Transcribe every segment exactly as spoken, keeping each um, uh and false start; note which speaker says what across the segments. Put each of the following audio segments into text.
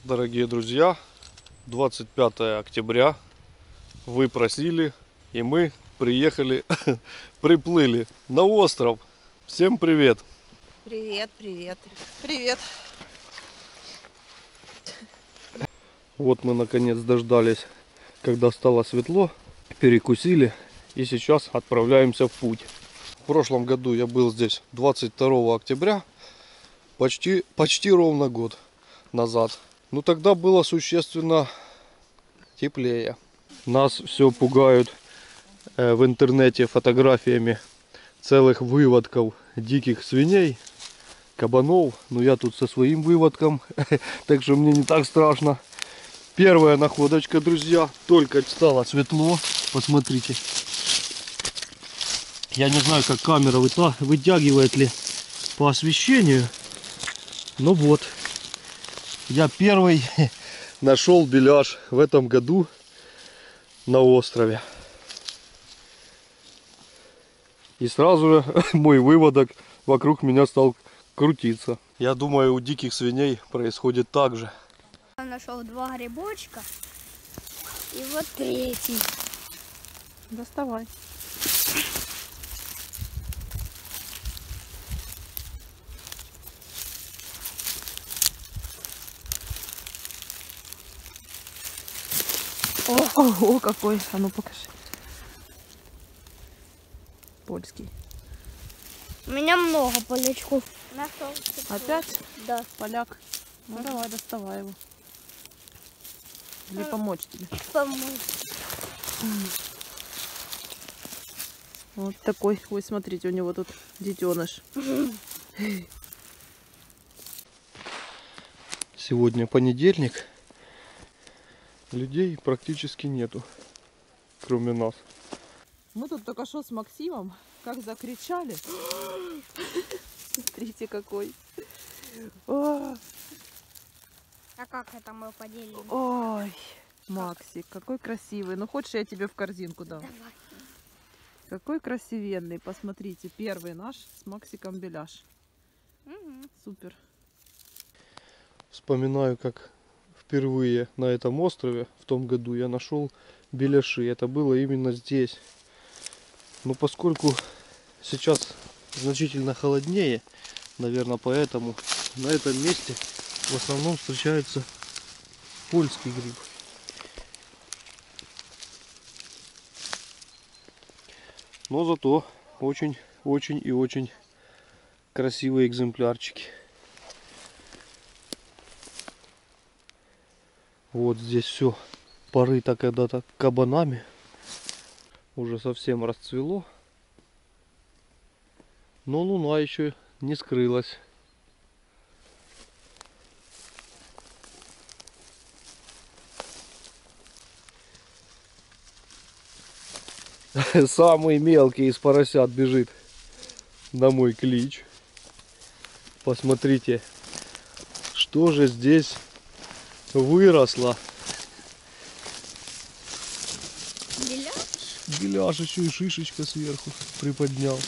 Speaker 1: Дорогие друзья, двадцать пятое октября, вы просили, и мы приехали, приплыли на остров. Всем привет!
Speaker 2: Привет, привет, привет!
Speaker 1: Вот мы наконец дождались, когда стало светло, перекусили и сейчас отправляемся в путь. В прошлом году я был здесь двадцать второго октября, почти, почти ровно год назад. Но тогда было существенно теплее. Нас все пугают э, в интернете фотографиями целых выводков диких свиней, кабанов. Но я тут со своим выводком, так что мне не так страшно. Первая находочка, друзья. Только стало светло. Посмотрите. Я не знаю, как камера вытягивает ли по освещению. Но вот. Я первый нашел беляш в этом году на острове. И сразу же мой выводок вокруг меня стал крутиться. Я думаю, у диких свиней происходит так же.
Speaker 3: Я нашел два грибочка. И вот третий.
Speaker 2: Доставай. О, ого, какой! А ну покажи. Польский.
Speaker 3: У меня много полячков. Нашел.
Speaker 2: Опять?
Speaker 3: Да.
Speaker 2: Поляк. Ну давай, доставай его. Или помочь тебе.
Speaker 3: Помочь.
Speaker 2: Вот такой. Ой, смотрите, у него тут детеныш.
Speaker 1: Сегодня понедельник. Людей практически нету, кроме нас.
Speaker 2: Мы тут только что с Максимом как закричали. Смотрите, какой. О,
Speaker 3: А как это мы поделим?
Speaker 2: ой, Максик, какой красивый. Ну, хочешь, я тебе в корзинку дам?
Speaker 3: Давай.
Speaker 2: Какой красивенный. Посмотрите, первый наш с Максиком беляш.
Speaker 3: Угу.
Speaker 2: Супер.
Speaker 1: Вспоминаю, как впервые на этом острове в том году я нашел беляши. Это было именно здесь. Но поскольку сейчас значительно холоднее, наверное, поэтому на этом месте в основном встречается польский гриб. Но зато очень, очень и очень красивые экземплярчики. Вот здесь все порыто когда-то кабанами. Уже совсем расцвело. Но луна еще не скрылась. Самый мелкий из поросят бежит на мой клич. Посмотрите, что же здесь выросло.
Speaker 3: Беляш?
Speaker 1: Беляш еще и шишечка сверху приподнял.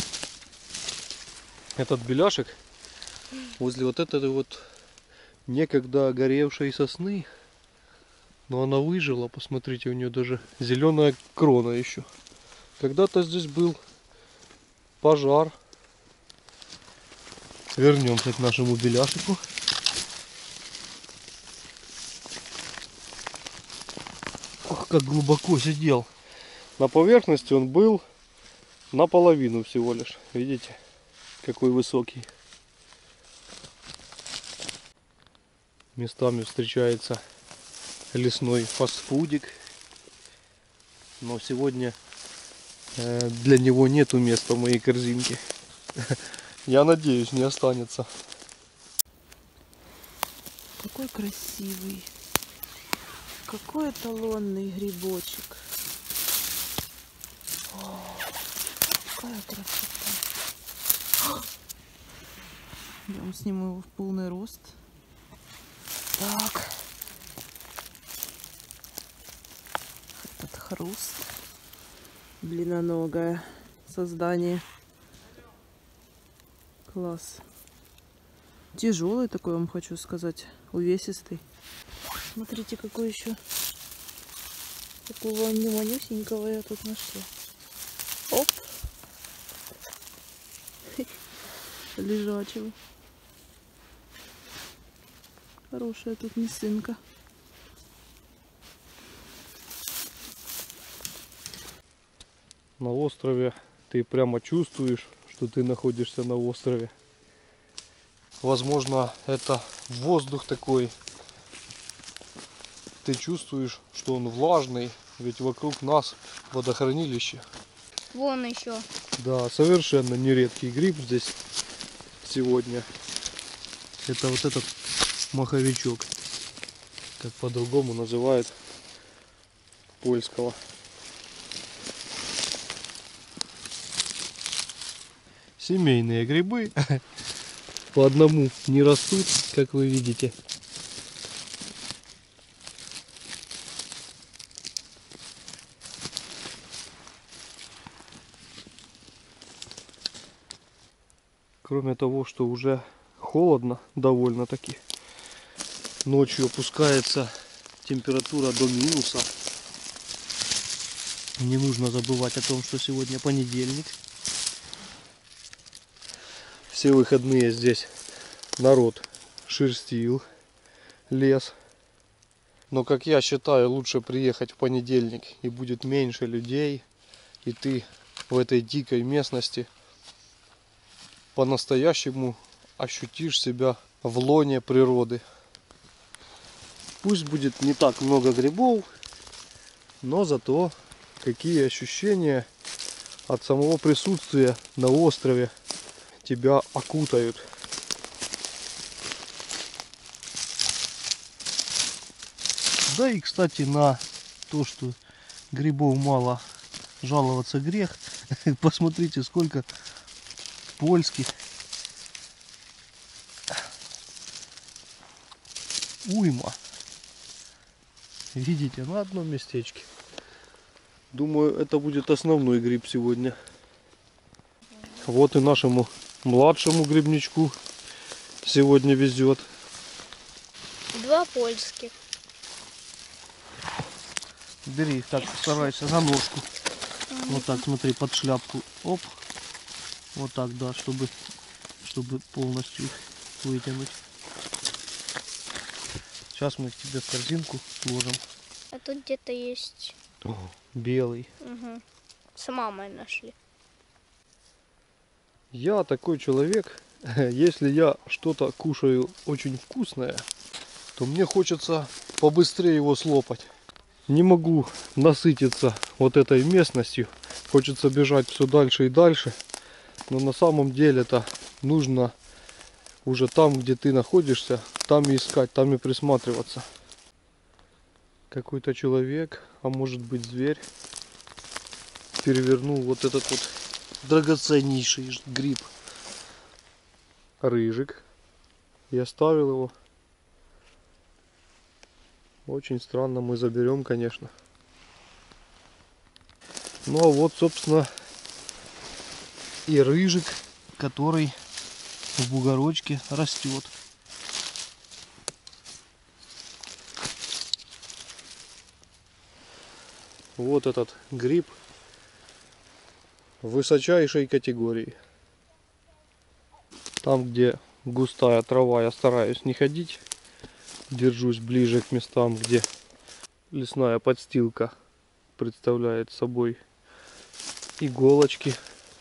Speaker 1: Этот беляшек возле вот этой вот некогда горевшей сосны. Но она выжила, посмотрите, у нее даже зеленая крона еще. Когда-то здесь был пожар. Вернемся к нашему беляшику. Ох, как глубоко сидел. На поверхности он был наполовину всего лишь. Видите, какой высокий. Местами встречается лесной фастфудик. Но сегодня э, для него нету места в моей корзинке. Я надеюсь, не останется.
Speaker 2: Какой красивый. Какой эталонный грибочек. О, какая красота. Я сниму его в полный рост. Так. Этот хруст. Длинноногое создание. Класс. Тяжелый такой, вам хочу сказать. Увесистый. Смотрите, какой еще. Такого манюсенького я тут нашла. Оп. Лежачего. Хорошая тут мясынка.
Speaker 1: На острове ты прямо чувствуешь, что ты находишься на острове. Возможно, это воздух такой. Ты чувствуешь, что он влажный, ведь вокруг нас водохранилище.
Speaker 3: Вон еще.
Speaker 1: Да, совершенно нередкий гриб здесь сегодня. Это вот этот маховичок, как по-другому называют польского. Семейные грибы по одному не растут, как вы видите. Кроме того, что уже холодно довольно-таки, ночью опускается температура до минуса. Не нужно забывать о том, что сегодня понедельник. Все выходные здесь народ шерстил лес. Но, как я считаю, лучше приехать в понедельник, и будет меньше людей, и ты в этой дикой местности по-настоящему ощутишь себя в лоне природы. Пусть будет не так много грибов, но зато какие ощущения от самого присутствия на острове тебя окутают. Да и, кстати, на то, что грибов мало, жаловаться грех. Посмотрите, сколько польских. Уйма. Видите, на одном местечке. Думаю, это будет основной гриб сегодня. Вот и нашему младшему грибничку сегодня везет.
Speaker 3: Два польских.
Speaker 1: Бери, так, старайся на ножку. Вот так, смотри, под шляпку. Оп. Вот так, да, чтобы, чтобы полностью вытянуть. Сейчас мы их тебе в корзинку сложим.
Speaker 3: А тут где-то есть.
Speaker 1: О, белый.
Speaker 3: Угу. С мамой нашли.
Speaker 1: Я такой человек, если я что-то кушаю очень вкусное, то мне хочется побыстрее его слопать. Не могу насытиться вот этой местностью. Хочется бежать все дальше и дальше. Но на самом деле-то нужно уже там, где ты находишься, там и искать, там и присматриваться. Какой-то человек, а может быть зверь, перевернул вот этот вот драгоценнейший гриб. Рыжик. И оставил его. Очень странно, мы заберем, конечно. Ну а вот, собственно, и рыжик, который в бугорочке растет. Вот этот гриб высочайшей категории. Там, где густая трава, я стараюсь не ходить. Держусь ближе к местам, где лесная подстилка представляет собой иголочки.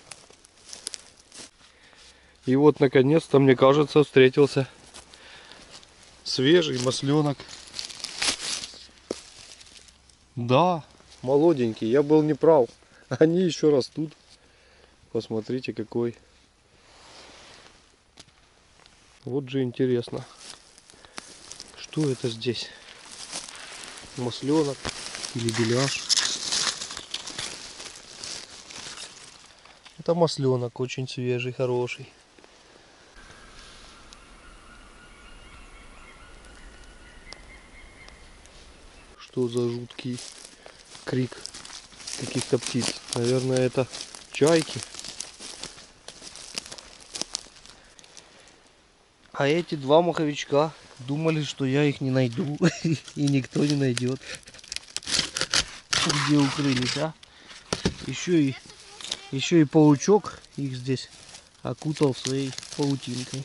Speaker 1: И вот, наконец-то, мне кажется, встретился свежий масленок. Да, молоденький, я был неправ. Они еще растут. Посмотрите, какой. Вот же интересно. Что это здесь? Масленок или беляш? Это масленок, очень свежий, хороший. Что за жуткий крик каких-то птиц? Наверное, это чайки. А эти два маховичка думали, что я их не найду. И никто не найдет. Где укрылись, а? Еще и, еще и паучок их здесь окутал своей паутинкой.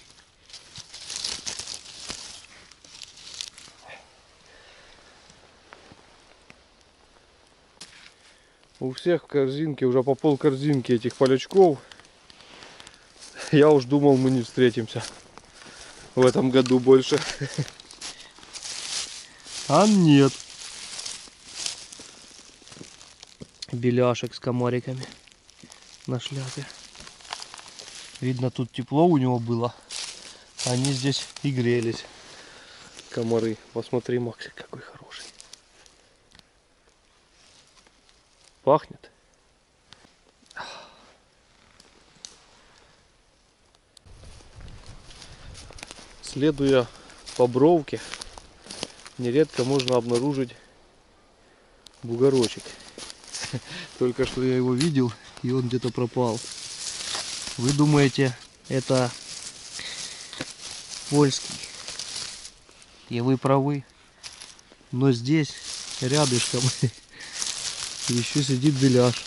Speaker 1: У всех в корзинке, уже по пол корзинки этих полячков. Я уж думал, мы не встретимся в этом году больше. А нет. Беляшек с комариками на шляпе. Видно, тут тепло у него было. Они здесь и грелись. Комары. Посмотри, Максик, какой хороший. Пахнет. Следуя по бровке, нередко можно обнаружить бугорочек. Только что я его видел, и он где-то пропал. Вы думаете, это польский? И вы правы. Но здесь, рядышком, еще сидит беляш.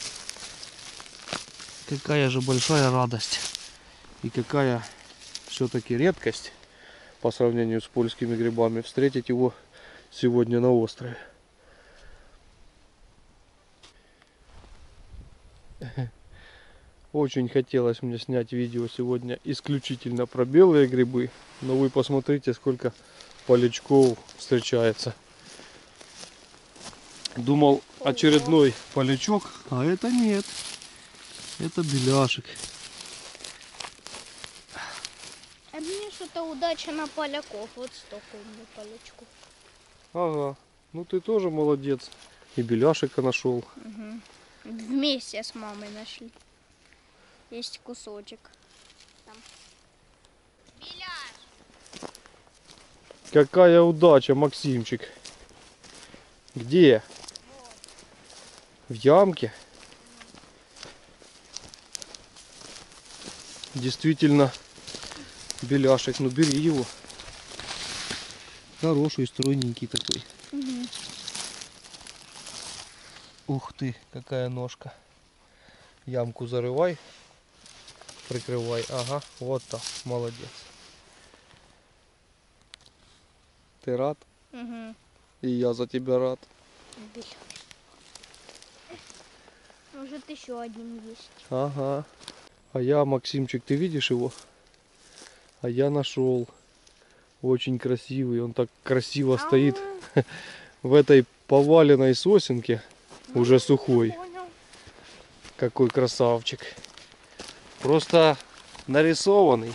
Speaker 1: Какая же большая радость. И какая все-таки редкость по сравнению с польскими грибами встретить его сегодня на острове. Очень хотелось мне снять видео сегодня исключительно про белые грибы, но вы посмотрите, сколько полячков встречается. Думал, очередной полячок, а это нет. Это беляшек.
Speaker 3: А мне что-то удача на поляков. Вот столько у меня полячков.
Speaker 1: Ага, ну ты тоже молодец. И беляшика нашел.
Speaker 3: Угу. Вместе с мамой нашли. Есть кусочек. Там. Беляш!
Speaker 1: Какая удача, Максимчик. Где?
Speaker 3: Вот.
Speaker 1: В ямке? Действительно беляшек. Ну бери его. Хороший, стройненький такой.
Speaker 3: Угу.
Speaker 1: Ух ты, какая ножка. Ямку зарывай. Прикрывай. Ага, вот так. Молодец. Ты рад?
Speaker 3: Угу.
Speaker 1: И я за тебя рад.
Speaker 3: Беляш. Может еще один есть.
Speaker 1: Ага. А я, Максимчик, ты видишь его? А я нашел. Очень красивый. Он так красиво стоит в этой поваленной сосенке. Уже сухой.
Speaker 3: Понял.
Speaker 1: Какой красавчик. Просто нарисованный.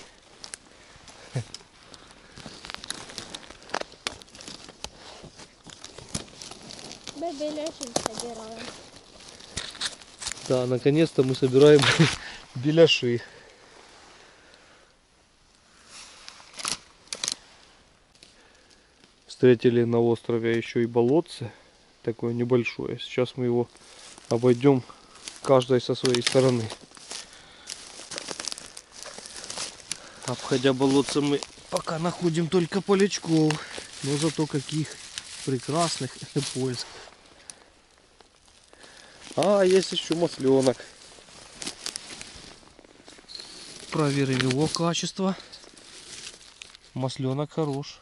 Speaker 3: Да, беляшек собираем.
Speaker 1: Да, наконец-то мы собираем беляши. Встретили на острове еще и болотце. Такое небольшое. Сейчас мы его обойдем каждой со своей стороны. Обходя болотце, мы пока находим только полячков. Но зато каких прекрасных польских. А, есть еще масленок. Проверим его качество. Масленок хорош.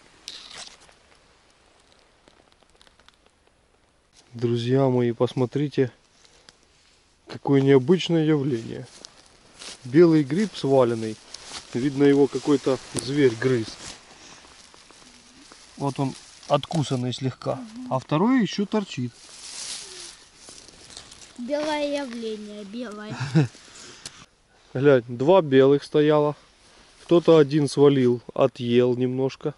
Speaker 1: Друзья мои, посмотрите, какое необычное явление. Белый гриб сваленный. Видно, его какой-то зверь грыз. Вот он откусанный слегка. А второй еще торчит.
Speaker 3: Белое явление, белое.
Speaker 1: Глянь, два белых стояло. Кто-то один свалил, отъел немножко.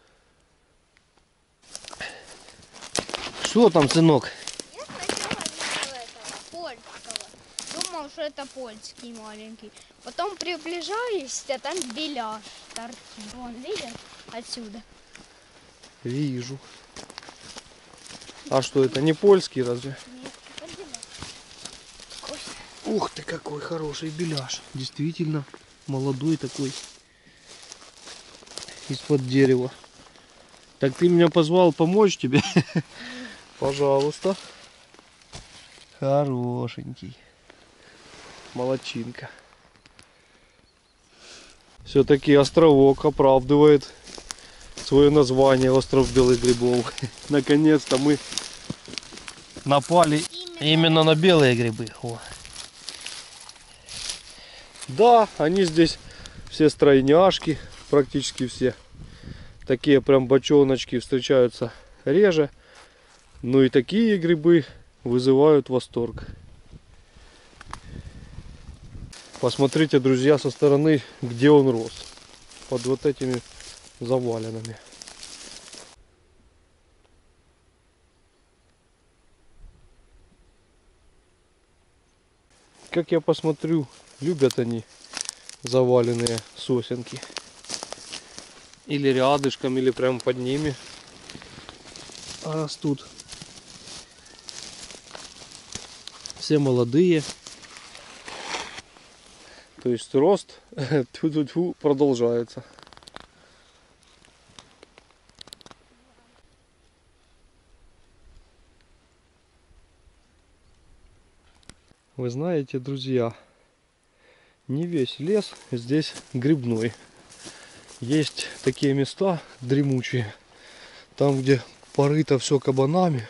Speaker 1: Что там, сынок?
Speaker 3: Я сначала видел этого польского. Думал, что это польский маленький. Потом приближаюсь, а там беляш торчит. Вон, видишь? Отсюда.
Speaker 1: Вижу. А что, это не польский разве?
Speaker 3: Нет, это беляш. Вкусно.
Speaker 1: Ух ты, какой хороший беляш. Действительно, молодой такой. из-под дерева. Так ты меня позвал помочь тебе? Пожалуйста. Хорошенький. Молодчинка. Все-таки островок оправдывает свое название, остров белых грибов. Наконец-то мы напали именно на белые грибы. О. Да, они здесь все стройняшки, практически все. Такие прям бочоночки встречаются реже. Но и такие грибы вызывают восторг. Посмотрите, друзья, со стороны, где он рос. Под вот этими завалинами. Как я посмотрю, любят они заваленные сосенки. Или рядышком, или прямо под ними растут. Все молодые. То есть рост тьфу-тьфу-тьфу продолжается. Вы знаете, друзья, не весь лес здесь грибной. Есть такие места дремучие, там где порыто все кабанами,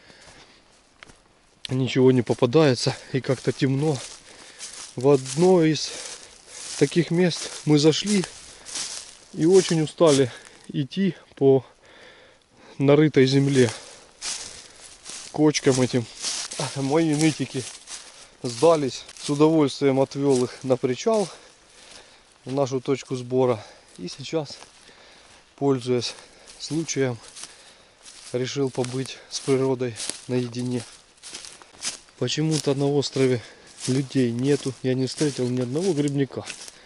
Speaker 1: ничего не попадается и как-то темно. В одно из таких мест мы зашли и очень устали идти по нарытой земле, кочкам этим. Мои нытики сдались, с удовольствием отвел их на причал, в нашу точку сбора. И сейчас, пользуясь случаем, решил побыть с природой наедине. Почему-то на острове людей нету, я не встретил ни одного грибника.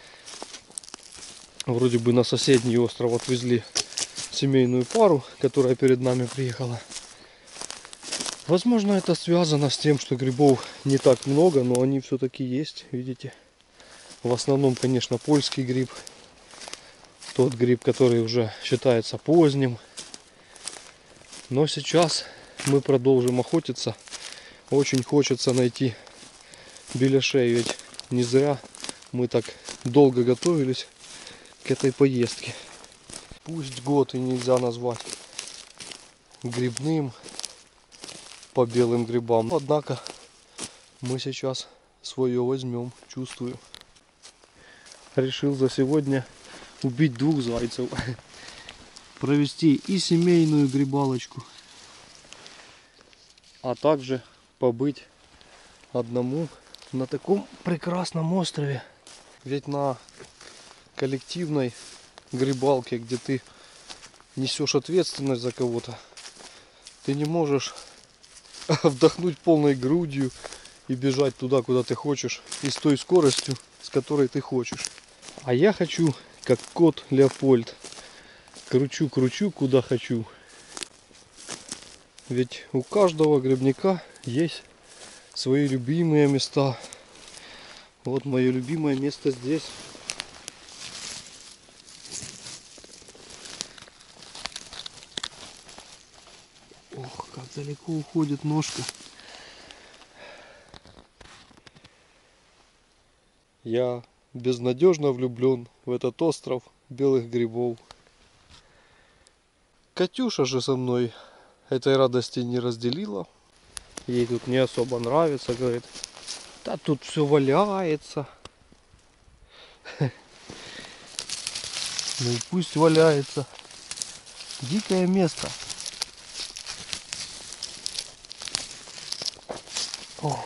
Speaker 1: Вроде бы на соседний остров отвезли семейную пару, которая перед нами приехала. Возможно, это связано с тем, что грибов не так много, но они все-таки есть, видите. В основном, конечно, польский гриб. Тот гриб, который уже считается поздним. Но сейчас мы продолжим охотиться. Очень хочется найти беляшей, ведь не зря мы так долго готовились к этой поездке. Пусть год и нельзя назвать грибным по белым грибам, однако мы сейчас свое возьмем, чувствую. Решил за сегодня убить двух зайцев, провести и семейную грибалочку, а также побыть одному на таком прекрасном острове. Ведь на коллективной грибалке, где ты несешь ответственность за кого-то, ты не можешь вдохнуть полной грудью и бежать туда, куда ты хочешь, и с той скоростью, с которой ты хочешь. А я хочу, как кот Леопольд, кручу-кручу куда хочу. Ведь у каждого грибника есть свои любимые места. Вот мое любимое место здесь. Ох, как далеко уходит ножка. Я безнадежно влюблен в этот остров белых грибов. Катюша же со мной этой радости не разделила. Ей тут не особо нравится, говорит. Да тут все валяется. Ну и пусть валяется. Дикое место. Ох.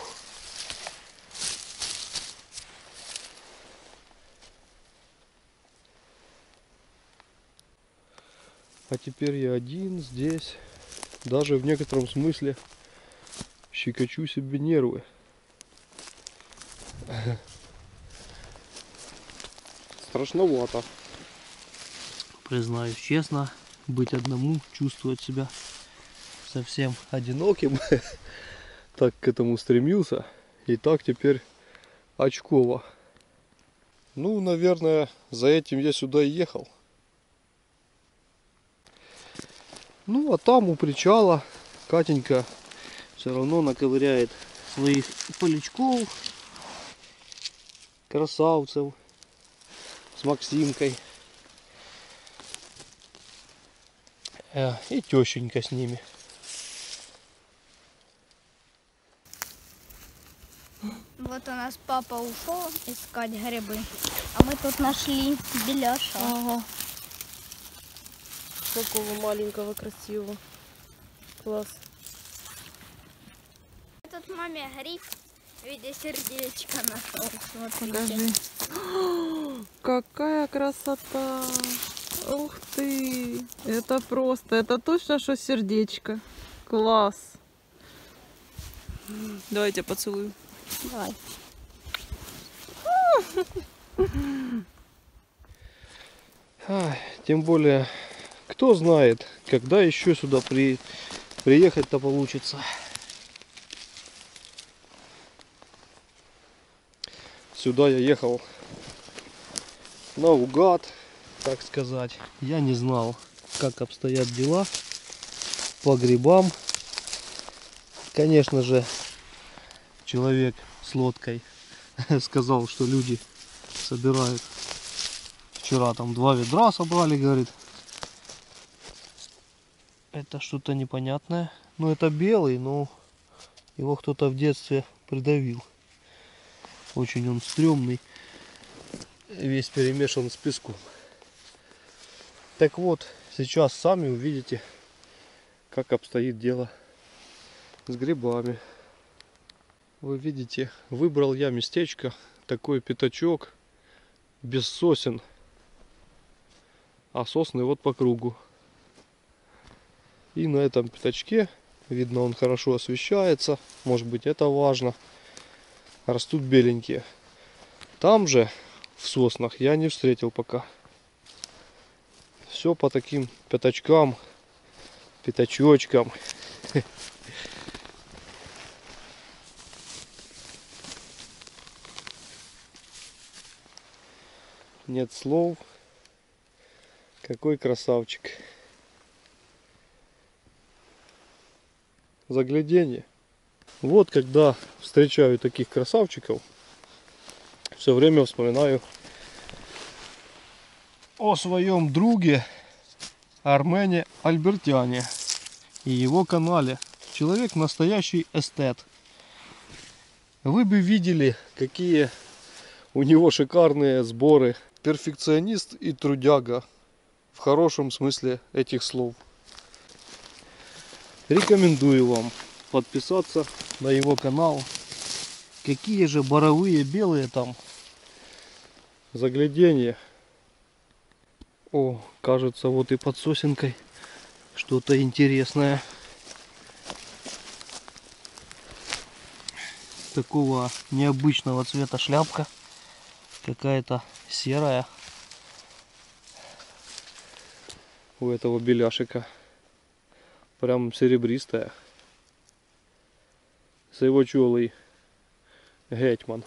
Speaker 1: А теперь я один здесь, даже в некотором смысле щекочу себе нервы. Страшновато. Признаюсь честно, быть одному, чувствовать себя совсем одиноким. Так к этому стремился, и так теперь очково. Ну, наверное, за этим я сюда и ехал. Ну а там у причала Катенька все равно наковыряет своих полячков, красавцев с Максимкой. Э, И тещенька с ними.
Speaker 3: Вот у нас папа ушел искать грибы, а мы тут нашли беляша.
Speaker 2: Ага. Какого маленького, красивого. Класс.
Speaker 3: Тут маме гриб в виде сердечка нашел. Смотрите.
Speaker 2: Покажи. Какая красота. Ух ты. Это просто. Это точно, что сердечко. Класс. Давайте поцелую.
Speaker 3: Давай.
Speaker 1: Ай, тем более, кто знает, когда еще сюда при... приехать-то получится. Сюда я ехал наугад, так сказать. Я не знал, как обстоят дела по грибам. Конечно же, человек с лодкой сказал, что люди собирают. Вчера там два ведра собрали, говорит. Это что-то непонятное. Ну, это белый, но его кто-то в детстве придавил. Очень он стрёмный. Весь перемешан с песком. Так вот, сейчас сами увидите, как обстоит дело с грибами. Вы видите, выбрал я местечко, такой пятачок, без сосен. А сосны вот по кругу. И на этом пятачке, видно, он хорошо освещается, может быть, это важно, растут беленькие. Там же, в соснах, я не встретил пока. Все по таким пятачкам, пятачочкам. Нет слов. Какой красавчик. Загляденье. Вот когда встречаю таких красавчиков, все время вспоминаю о своем друге Армене Альбертяне и его канале. Человек настоящий эстет. Вы бы видели, какие у него шикарные сборы. Перфекционист и трудяга. В хорошем смысле этих слов. Рекомендую вам подписаться на его канал. Какие же боровые белые там. Загляденье. О, кажется, вот и под сосенкой что-то интересное. Такого необычного цвета шляпка. Какая-то серая. У этого беляшика. Прям серебристая. С его чулой гетьман.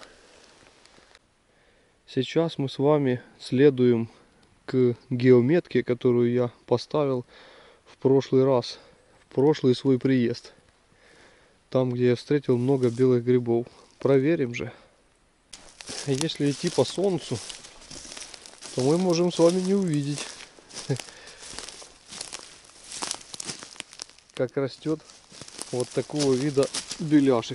Speaker 1: Сейчас мы с вами следуем к геометке, которую я поставил в прошлый раз, в прошлый свой приезд. Там, где я встретил много белых грибов. Проверим же. Если идти по солнцу, то мы можем с вами не увидеть, как растет вот такого вида беляшек.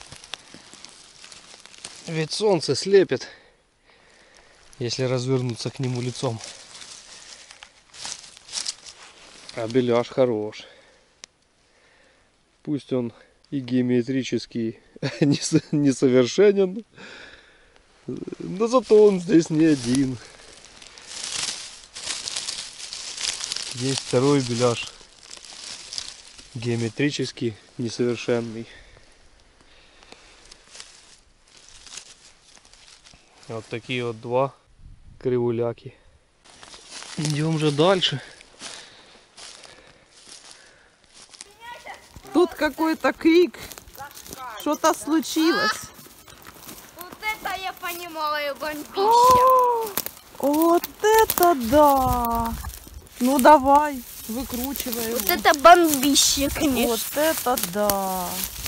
Speaker 1: Ведь солнце слепит, если развернуться к нему лицом. А беляш хорош. Пусть он и геометрически несовершенен, но зато он здесь не один. Есть второй беляш, геометрически несовершенный. Вот такие вот два кривуляки. Идем же дальше.
Speaker 2: Тут какой-то крик. Что-то случилось.
Speaker 3: Вот это я понимаю, бомбища.
Speaker 2: О, вот это да! Ну давай. Выкручивай
Speaker 3: Вот
Speaker 2: его.
Speaker 3: это бомбище, конечно.
Speaker 2: Вот это да.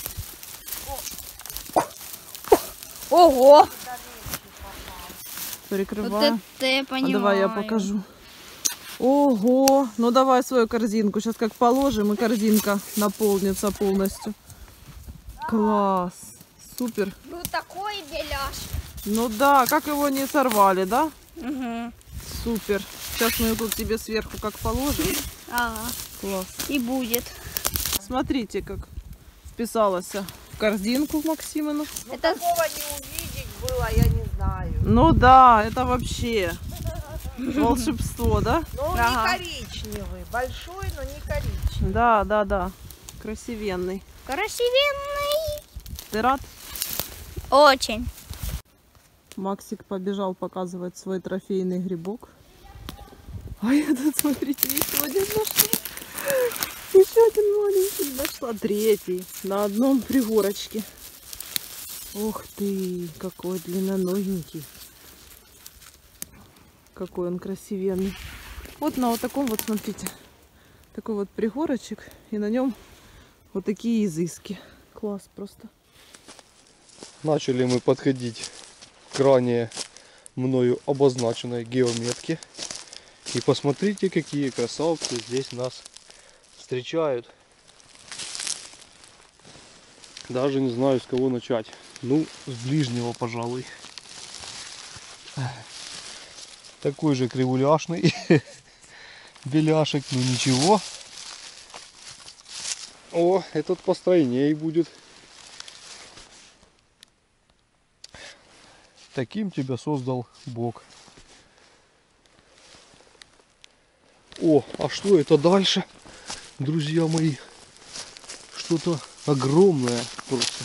Speaker 3: Ого!
Speaker 2: Прикрываю.
Speaker 3: Вот это я
Speaker 2: А
Speaker 3: понимаю.
Speaker 2: давай я покажу. Ого! Ну давай свою корзинку. Сейчас как положим, и корзинка наполнится полностью. Класс! Супер!
Speaker 3: Ну такой беляш.
Speaker 2: Ну да, как его не сорвали, да?
Speaker 3: Угу.
Speaker 2: Супер! Сейчас мы его тут тебе сверху как положим.
Speaker 3: Ага.
Speaker 2: Класс!
Speaker 3: И будет.
Speaker 2: Смотрите, как вписалась в корзинку Максимину.
Speaker 4: Ну,
Speaker 3: Это-
Speaker 4: такого не увидеть было, я не знаю.
Speaker 2: Ну да, это вообще волшебство, да?
Speaker 4: Но
Speaker 3: Ага.
Speaker 4: не коричневый. Большой, но не коричневый.
Speaker 2: Да, да, да. Красивенный.
Speaker 3: Красивенный.
Speaker 2: Ты рад?
Speaker 3: Очень.
Speaker 2: Максик побежал показывать свой трофейный грибок. А я тут, смотрите, еще один нашла. Еще один маленький нашла. Третий. На одном пригорочке. Ух ты, какой длинноногенький. Какой он красивенный. Вот на вот таком вот, смотрите. Такой вот пригорочек. И на нем вот такие изыски. Класс просто.
Speaker 1: Начали мы подходить к ранее мною обозначенной геометке. И посмотрите, какие красавцы здесь нас встречают. Даже не знаю, с кого начать. Ну, с ближнего, пожалуй. Такой же кривуляшный беляшек, ну ничего. О, этот постройней будет. Таким тебя создал Бог. О, а что это дальше, друзья мои? Что-то огромное просто.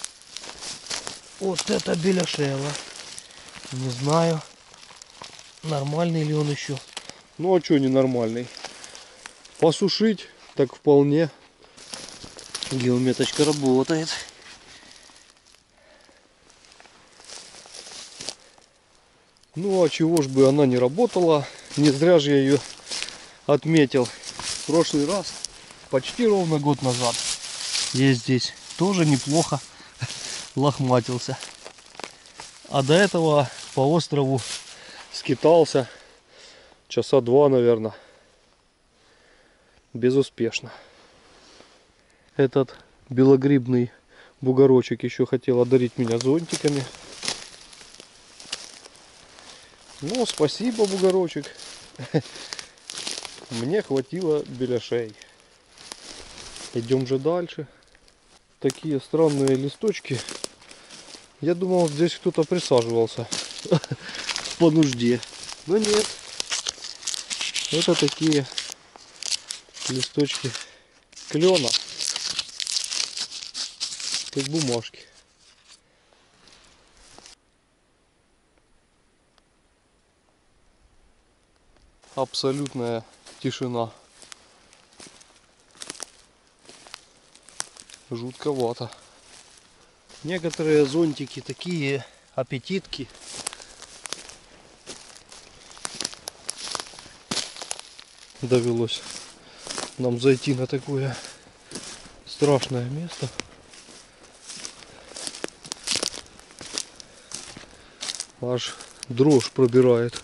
Speaker 1: Вот это беляшево. Не знаю, нормальный ли он еще. Ну а что ненормальный? Посушить так вполне. Геометочка работает. Ну а чего ж бы она не работала? Не зря же я ее отметил. В прошлый раз, почти ровно год назад, я здесь тоже неплохо лохматился. А до этого по острову скитался часа два, наверное. Безуспешно. Этот белогрибный бугорочек еще хотел одарить меня зонтиками. Ну, спасибо, бугорочек. Мне хватило беляшей. Идем же дальше. Такие странные листочки. Я думал, здесь кто-то присаживался по нужде. Но нет. Это такие листочки клена. Как бумажки. Абсолютная тишина. Жутковато. Некоторые зонтики такие аппетитки. Довелось нам зайти на такое страшное место. Аж дрожь пробирает.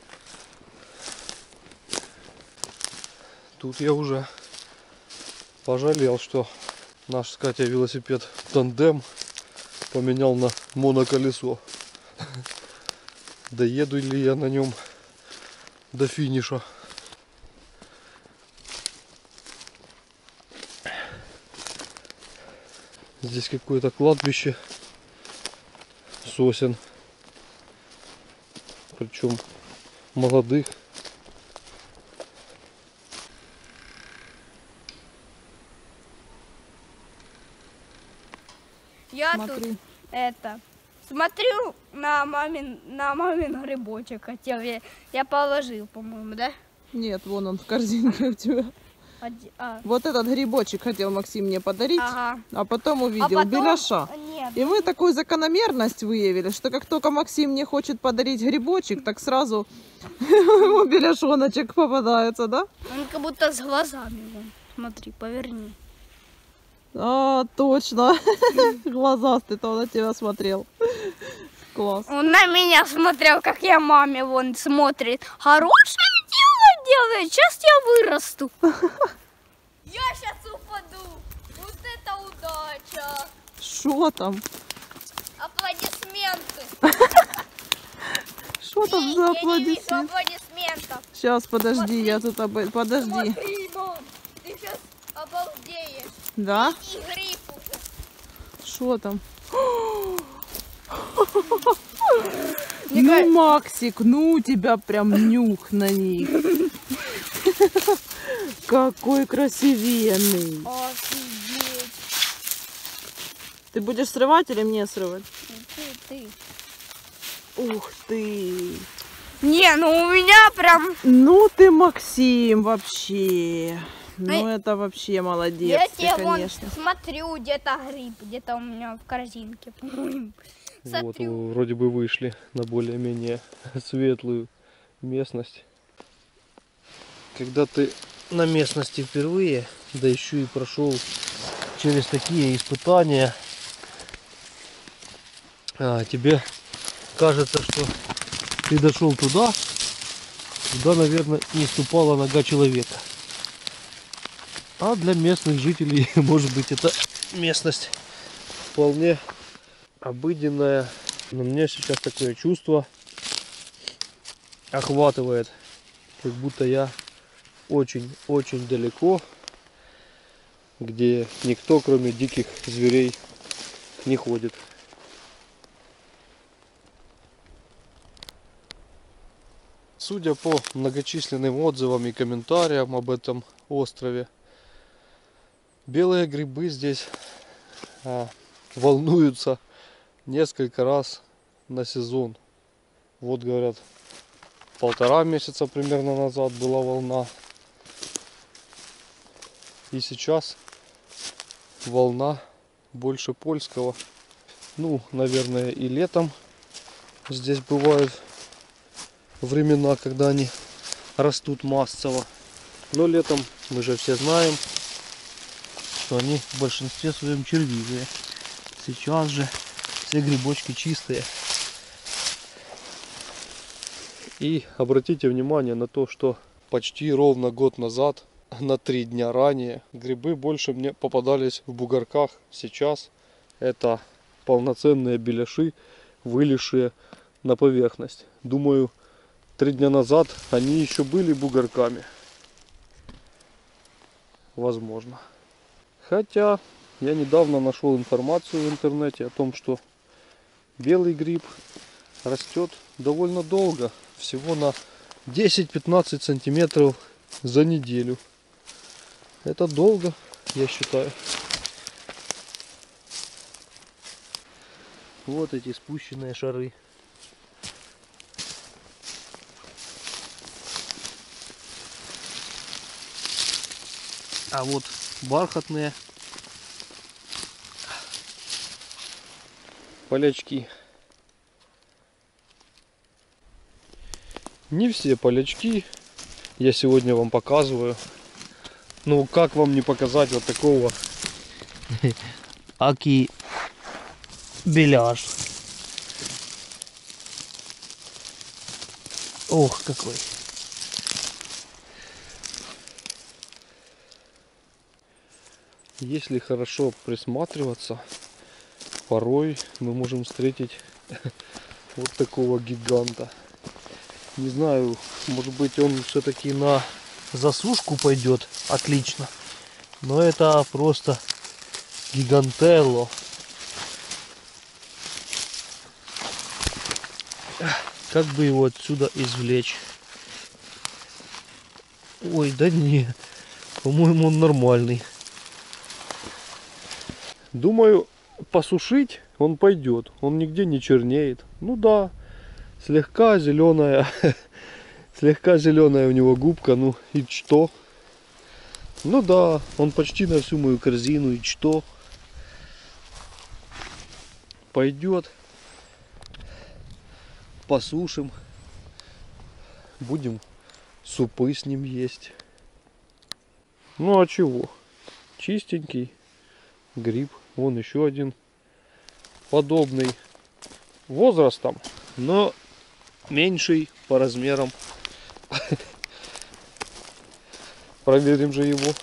Speaker 1: Тут я уже пожалел, что наш с Катей велосипед тандем поменял на моноколесо. Доеду ли я на нем до финиша? Здесь какое-то кладбище сосен, причем молодых.
Speaker 3: Я
Speaker 2: Смотри.
Speaker 3: тут это смотрю на мамин на мамин грибочек хотел. Я, я положил, по-моему, да?
Speaker 2: Нет, вон он в корзинке у тебя.
Speaker 3: Оди- а,
Speaker 2: Вот этот грибочек хотел Максим мне подарить,
Speaker 3: ага.
Speaker 2: а потом
Speaker 3: А
Speaker 2: увидел
Speaker 3: потом-
Speaker 2: беляша.
Speaker 3: Не, Нет.
Speaker 2: И мы такую закономерность выявили, что как только Максим не хочет подарить грибочек, так сразу ему беляшоночек попадается, да?
Speaker 3: Он как будто с глазами. Вон. Смотри, поверни.
Speaker 2: А, точно. Глазастый-то он на тебя смотрел. Класс.
Speaker 3: Он на меня смотрел, как я маме вон смотрит. Хорошее дело делает, сейчас я вырасту. Я сейчас упаду. Вот это удача.
Speaker 2: Что там?
Speaker 3: Аплодисменты.
Speaker 2: Что там
Speaker 3: Не,
Speaker 2: за
Speaker 3: я не вижу
Speaker 2: аплодисменты?
Speaker 3: аплодисментов.
Speaker 2: Сейчас, подожди,
Speaker 3: Смотри.
Speaker 2: я тут об... Подожди.
Speaker 3: Смотри, мам, ты сейчас обалдеешь.
Speaker 2: Да?
Speaker 3: И гриб уже.
Speaker 2: Что там?
Speaker 3: Мне
Speaker 2: Ну,
Speaker 3: кажется-
Speaker 2: Максик, ну у тебя прям нюх на них. Какой красивенный.
Speaker 3: Офигеть.
Speaker 2: Ты будешь срывать или мне срывать?
Speaker 3: Ты, ты.
Speaker 2: Ух ты.
Speaker 3: Не, ну у меня прям...
Speaker 2: Ну ты, Максим, вообще. Ну
Speaker 3: Ай.
Speaker 2: это вообще молодец,
Speaker 3: Я
Speaker 2: ты,
Speaker 3: тебе вон
Speaker 2: конечно.
Speaker 3: смотрю, где-то гриб, где-то у меня в корзинке, по-моему.
Speaker 1: Вот
Speaker 3: Смотрю.
Speaker 1: вроде бы вышли на более-менее светлую местность. Когда ты на местности впервые, да еще и прошел через такие испытания, а, тебе кажется, что ты дошел туда, куда, наверное, не ступала нога человека. А для местных жителей, может быть, эта местность вполне обыденная. Но мне сейчас такое чувство охватывает, как будто я очень-очень далеко, где никто, кроме диких зверей, не ходит. Судя по многочисленным отзывам и комментариям об этом острове, белые грибы здесь а, волнуются несколько раз на сезон. Вот говорят, полтора месяца примерно назад была волна. И сейчас волна больше польского. Ну, наверное, и летом здесь бывают времена, когда они растут массово. Но летом мы же все знаем, что они в большинстве своем червивые. Сейчас же все грибочки чистые. И обратите внимание на то, что почти ровно год назад, на три дня ранее, грибы больше мне попадались в бугорках. Сейчас это полноценные беляши, вылезшие на поверхность. Думаю, три дня назад они еще были бугорками. Возможно. Хотя я недавно нашел информацию в интернете о том, что белый гриб растет довольно долго. Всего на десять-пятнадцать сантиметров за неделю. Это долго, я считаю. Вот эти спущенные шары. А вот бархатные полячки. Не все полячки я сегодня вам показываю. Ну, как вам не показать вот такого аки беляш. Ох, какой. Если хорошо присматриваться, порой мы можем встретить вот такого гиганта. Не знаю, может быть, он все-таки на засушку пойдет отлично. Но это просто гигантелло. Как бы его отсюда извлечь? Ой, да не. По-моему, он нормальный. Думаю, посушить он пойдет. Он нигде не чернеет. Ну да, слегка зеленая. Слегка зеленая у него губка. Ну и что? Ну да, он почти на всю мою корзину. И что? пойдет. Посушим. Будем супы с ним есть. Ну а чего? Чистенький гриб. Вон еще один подобный возрастом, но меньший по размерам. Проверим же его.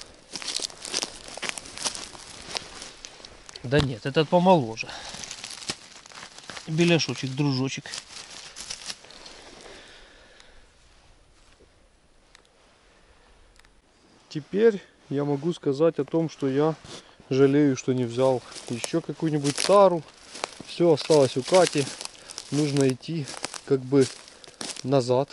Speaker 1: Да нет, этот помоложе. Беляшочек, дружочек. Теперь я могу сказать о том, что я жалею, что не взял еще какую-нибудь тару. Все осталось у Кати. Нужно идти как бы назад.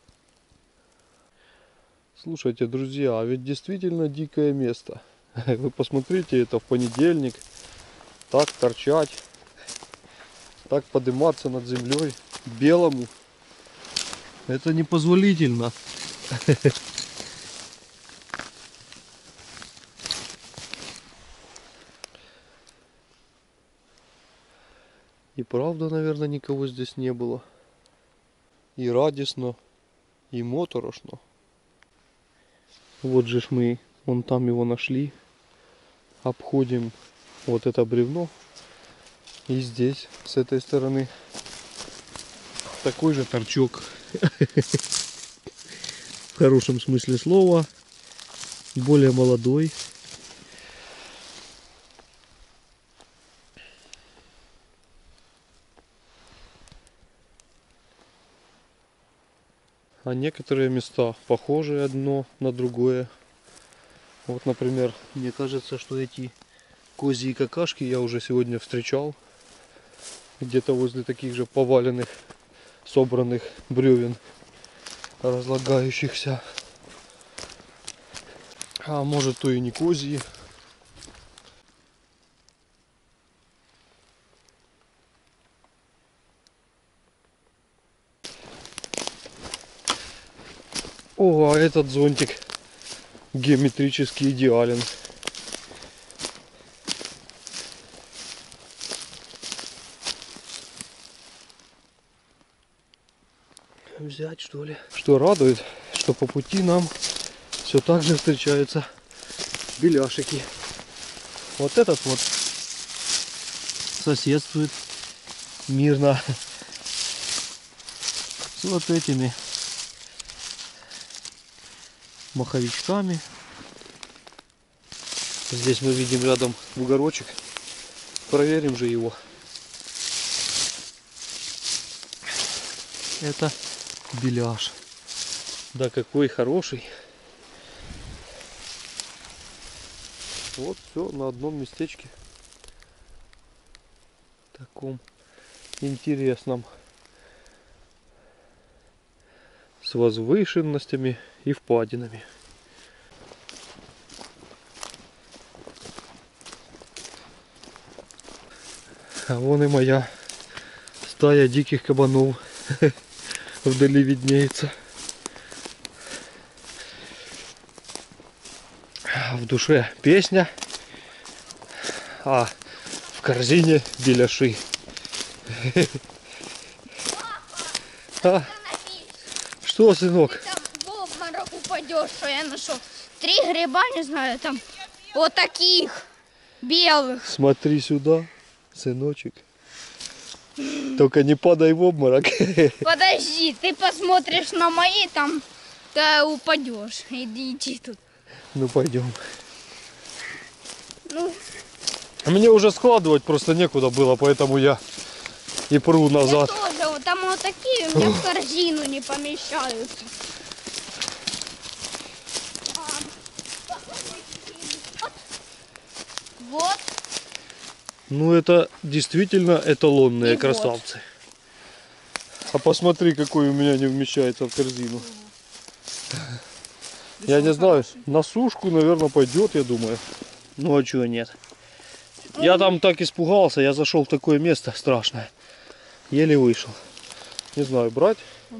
Speaker 1: Слушайте, друзья, а ведь действительно дикое место. Вы посмотрите, это в понедельник. Так торчать. Так подниматься над землей белому. Это непозволительно. И правда, наверное, никого здесь не было. И радостно, и моторошно. Вот же ж мы, вон там его нашли. Обходим вот это бревно. И здесь, с этой стороны, такой же торчок. В хорошем смысле слова. Более молодой. А некоторые места похожи одно на другое. Вот, например, мне кажется, что эти козьи какашки я уже сегодня встречал. Где-то возле таких же поваленных, собранных бревен, разлагающихся. А может, то и не козьи. О, а этот зонтик геометрически идеален. Взять, что ли? Что радует, что по пути нам все так же встречаются беляшики. Вот этот вот соседствует мирно с вот этими маховичками. Здесь мы видим рядом бугорочек. Проверим же его. Это беляш. Да какой хороший. Вот все на одном местечке. Таком интересном. С возвышенностями и впадинами. А вон и моя стая диких кабанов вдали виднеется. В душе песня, а в корзине беляши. А? Что, сынок?
Speaker 3: Ты там в обморок упадешь, что я нашел. Три гриба, не знаю, там вот таких белых.
Speaker 1: Смотри сюда, сыночек. Только не падай в обморок.
Speaker 3: Подожди, ты посмотришь на мои, там ты упадешь. Иди, иди тут.
Speaker 1: Ну пойдем.
Speaker 3: Ну,
Speaker 1: Мне уже складывать просто некуда было, поэтому я и пру
Speaker 3: я
Speaker 1: назад.
Speaker 3: тоже, вот там вот такие у меня в корзину не помещаются. Вот.
Speaker 1: Ну это действительно эталонные
Speaker 3: И вот.
Speaker 1: красавцы. А посмотри, какой у меня не вмещается в корзину. Я не знаю, на сушку, наверное, пойдет, я думаю. Ну а чего нет? Я там так испугался, я зашел в такое место страшное. Еле вышел. Не знаю, брать?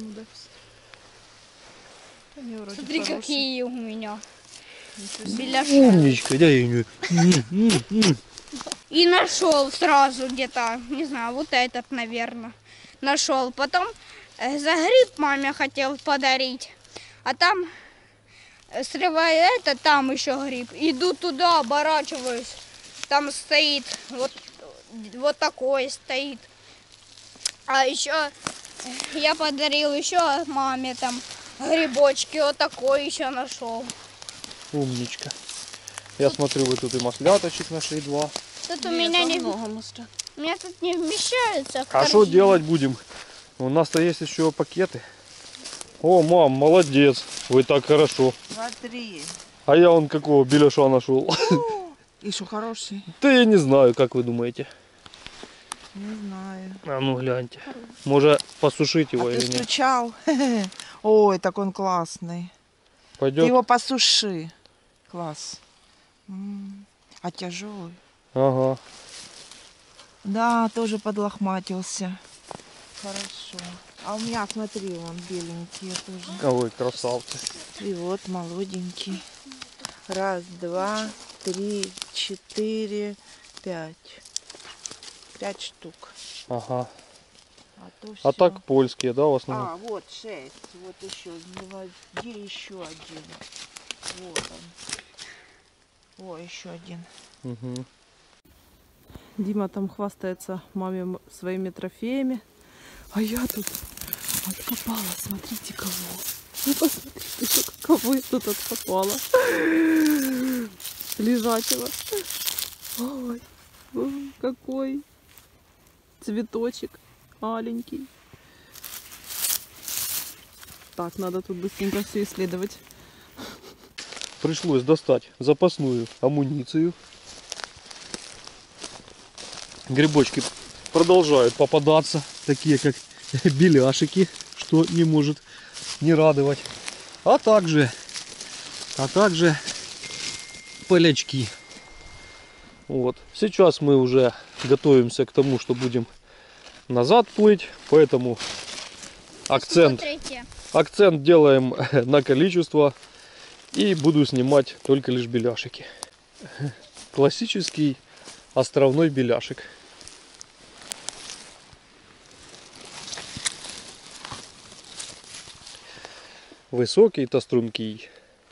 Speaker 3: Смотри, какие у меня. Беляши.
Speaker 1: Умничка, да, я не...
Speaker 3: И нашел сразу где-то, не знаю, вот этот, наверное, нашел. Потом э, за гриб маме хотел подарить, а там, э, срывая это, там еще гриб. Иду туда, оборачиваюсь, там стоит, вот, вот такой стоит. А еще я подарил еще маме там грибочки, вот такой еще нашел.
Speaker 1: Умничка. Я смотрю, вы тут и масляточек нашли два.
Speaker 3: Тут у меня не, у меня тут не вмещаются. в
Speaker 1: А что
Speaker 3: корзину.
Speaker 1: делать будем? У нас-то есть еще пакеты. О, мам, молодец. Вы так хорошо.
Speaker 4: Смотри.
Speaker 1: А я вон какого беляша нашел.
Speaker 4: И что, хороший?
Speaker 1: Да я не знаю, как вы думаете.
Speaker 4: Не знаю.
Speaker 1: А ну гляньте. Может посушить его
Speaker 4: А ты
Speaker 1: или нет?
Speaker 4: стучал? Ой, так он классный. Ты
Speaker 1: Пойдет?
Speaker 4: его посуши. Класс. М, А тяжелый.
Speaker 1: Ага.
Speaker 4: Да, тоже подлохматился. Хорошо. А у меня, смотри, он беленький тоже.
Speaker 1: А вы красавцы.
Speaker 4: И вот молоденький. Раз, два, три, четыре, пять. Пять штук.
Speaker 1: Ага.
Speaker 4: А, то
Speaker 1: А
Speaker 4: всё.
Speaker 1: так польские, да, в основном?
Speaker 4: А, вот шесть. Вот еще. Где еще один? Вот он. О, еще один.
Speaker 1: Угу.
Speaker 2: Дима там хвастается маме м- своими трофеями. А я тут откопала. Смотрите, кого. Ну, посмотрите, кого я тут откопала. Лежачего. Ой, ой, какой цветочек маленький. Так, надо тут быстренько все исследовать.
Speaker 1: Пришлось достать запасную амуницию. Грибочки продолжают попадаться, такие как беляшики, что не может не радовать. А также, а также полячки. Вот. Сейчас мы уже готовимся к тому, что будем назад плыть, поэтому акцент,
Speaker 3: Смотрите.
Speaker 1: акцент делаем на количество и буду снимать только лишь беляшики. Классический островной беляшек. Высокий-то стрункий.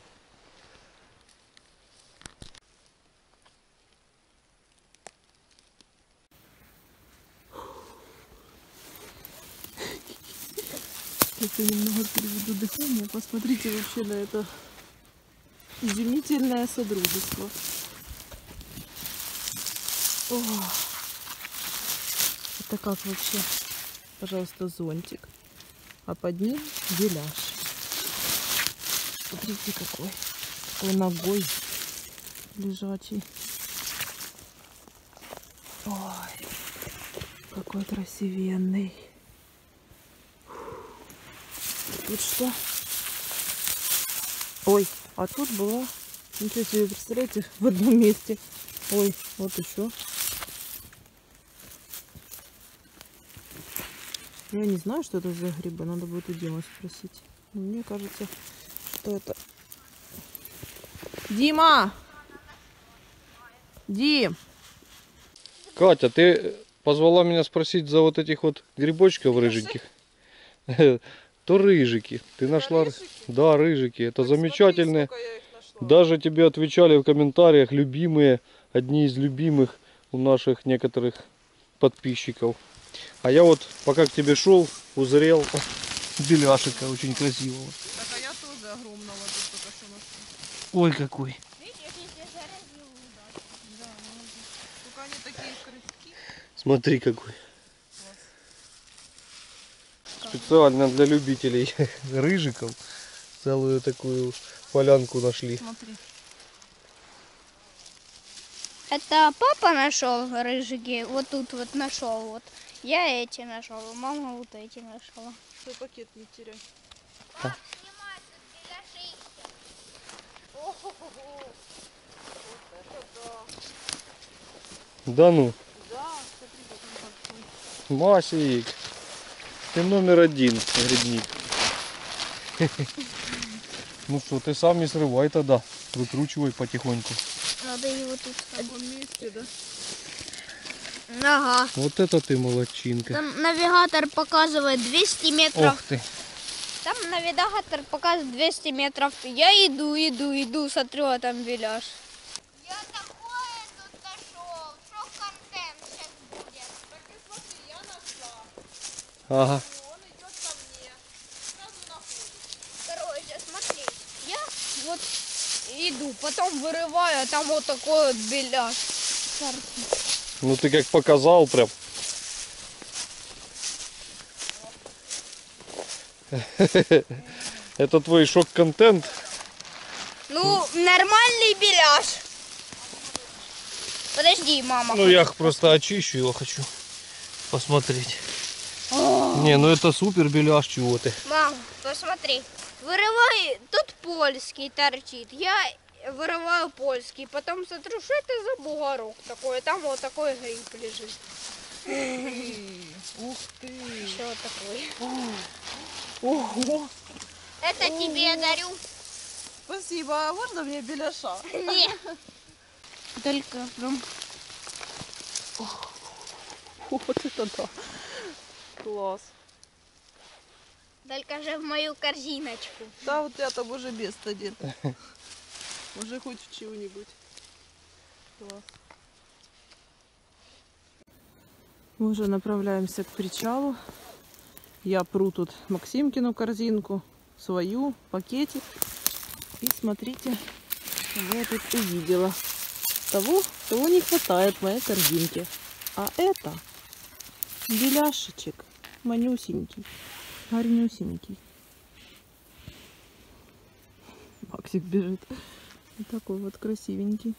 Speaker 2: Сейчас я немного переведу дыхание. Посмотрите вообще на это изумительное содружество. О, это как вообще? Пожалуйста, зонтик. А под ним беляш. Смотрите, какой. Какой ногой лежачий. Ой, какой красивенный. Тут что? Ой, а тут была, ничего себе, представляете, в одном месте. Ой, вот еще. Я не знаю, что это за грибы, надо будет у Димы спросить. Но мне кажется, что это... Дима! Дим!
Speaker 1: Катя, ты позвала меня спросить за вот этих вот грибочков рыженьких? То рыжики. Ты нашла? Да, рыжики. Это замечательные. Даже тебе отвечали в комментариях любимые, одни из любимых у наших некоторых подписчиков. А я вот, пока к тебе шел, узрел беляшика очень красивого.
Speaker 2: Так, а я тоже огромного тут только что нашла.
Speaker 1: Ой, какой.
Speaker 2: Только они такие крепкие.
Speaker 1: Смотри, какой. Специально для любителей рыжиков целую такую полянку нашли.
Speaker 2: Смотри.
Speaker 3: Это папа нашел рыжики, вот тут вот нашел, вот. Я эти нашел, мама вот эти нашла.
Speaker 2: Свой пакет не теряй.
Speaker 1: Да ну,
Speaker 2: Да, смотри, как он большой.
Speaker 1: Масик, ты номер один грибник. Ну что, ты сам не срывай тогда, выкручивай потихоньку.
Speaker 3: Надо его тут.
Speaker 2: В таком месте, да?
Speaker 3: Ага.
Speaker 1: Вот это ты молодчинка.
Speaker 3: Там навигатор показывает двести метров.
Speaker 1: Ох ты.
Speaker 3: Там навигатор показывает двести метров. Я иду, иду, иду, смотрю, а там беляш. Я такое тут нашел. Что контент сейчас будет? Так и смотри, я нашла.
Speaker 1: Ага.
Speaker 3: Он идет ко мне. Сразу находит. Короче, смотри. Я вот иду, потом вырываю, а там вот такой вот беляш.
Speaker 1: Ну ты как показал прям. Это твой шок-контент.
Speaker 3: Ну, нормальный беляш. Подожди, мама.
Speaker 1: Ну я просто очищу его, хочу посмотреть. Не, ну это супер беляш, чего ты.
Speaker 3: Мам, посмотри. Вырывай, тут польский торчит. Я вырываю польский, потом смотрю, что это за бугорок такой. Там вот такой гриб лежит.
Speaker 4: Ух ты!
Speaker 3: Еще вот такой.
Speaker 4: Ого!
Speaker 3: Это тебе дарю.
Speaker 2: Спасибо, а можно мне беляша?
Speaker 3: Нет. Только прям.
Speaker 2: Вот это да. Класс.
Speaker 3: Только же в мою корзиночку.
Speaker 2: Да, вот я там уже без один. Уже хоть в чего-нибудь. Класс. Мы уже направляемся к причалу. Я пру тут Максимкину корзинку, свою, пакетик. И смотрите, что я тут увидела. Того, чего не хватает в моей корзинке. А это беляшечек манюсенький, гарнюсенький. Максик бежит. Вот такой вот красивенький.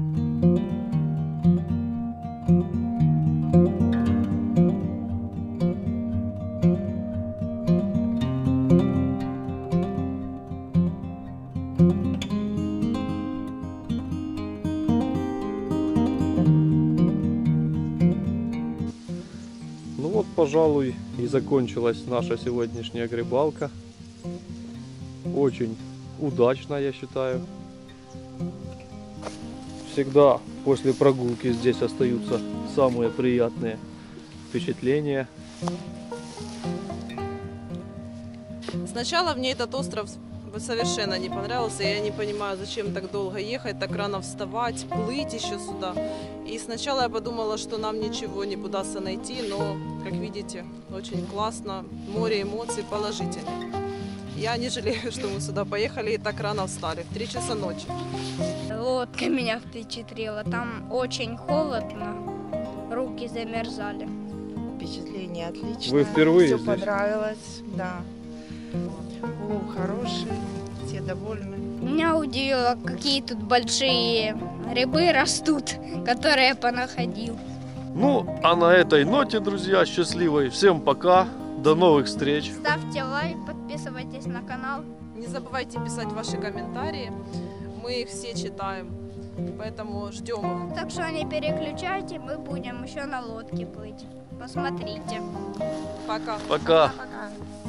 Speaker 1: Ну вот, пожалуй, и закончилась наша сегодняшняя грибалка. Очень удачно, я считаю. Всегда после прогулки здесь остаются самые приятные впечатления.
Speaker 2: Сначала мне этот остров совершенно не понравился. Я не понимаю, зачем так долго ехать, так рано вставать, плыть еще сюда. И сначала я подумала, что нам ничего не удастся найти, но, как видите, очень классно. Море эмоций положительных. Я не жалею, что мы сюда поехали и так рано встали, в три часа ночи.
Speaker 3: Лодка меня впечатлила. Там очень холодно. Руки замерзали.
Speaker 4: Впечатление отличное.
Speaker 1: Вы впервые
Speaker 4: Все
Speaker 1: здесь?
Speaker 4: понравилось, да. Улов хороший, все довольны.
Speaker 3: Меня удивило, какие тут большие грибы растут, которые я понаходил.
Speaker 1: Ну, а на этой ноте, друзья, счастливой. Всем пока. До новых встреч.
Speaker 3: Ставьте лайк, подписывайтесь на канал.
Speaker 2: Не забывайте писать ваши комментарии, мы их все читаем, поэтому ждем их.
Speaker 3: Так что не переключайте, мы будем еще на лодке плыть. Посмотрите.
Speaker 2: Пока.
Speaker 1: Пока.
Speaker 3: Пока.